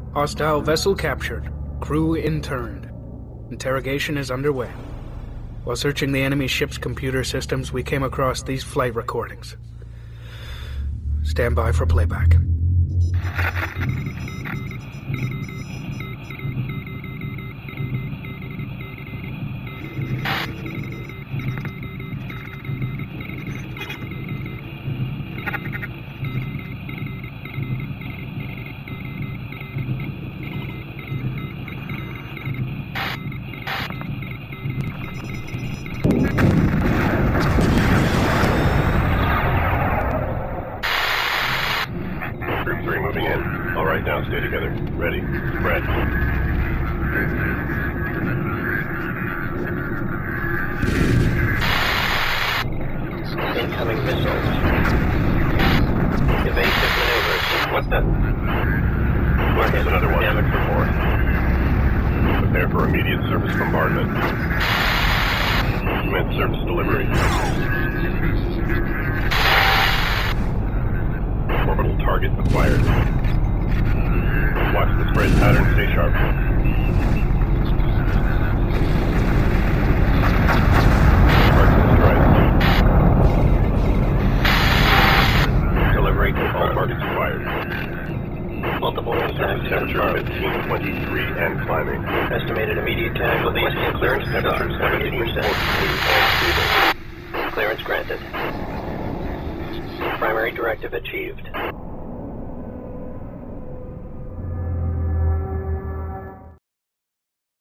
Hostile vessel captured. Crew interned. Interrogation is underway. While searching the enemy ship's computer systems, we came across these flight recordings. Stand by for playback. Group 3 moving in. All right, now stay together. Ready. Spread. Incoming missiles. Evasive maneuvers. What's that? There's another one. DivX4. Prepare for immediate surface bombardment. Commence service delivery. Orbital target acquired. Watch the spread pattern. Stay sharp. Target strike. Delivery All confirmed. targets acquired. Multiple impacts Temperature confirmed. 1523 and climbing. Estimated immediate casualties. Clearance Temperature 78%. 1743. Clearance granted. Primary directive achieved.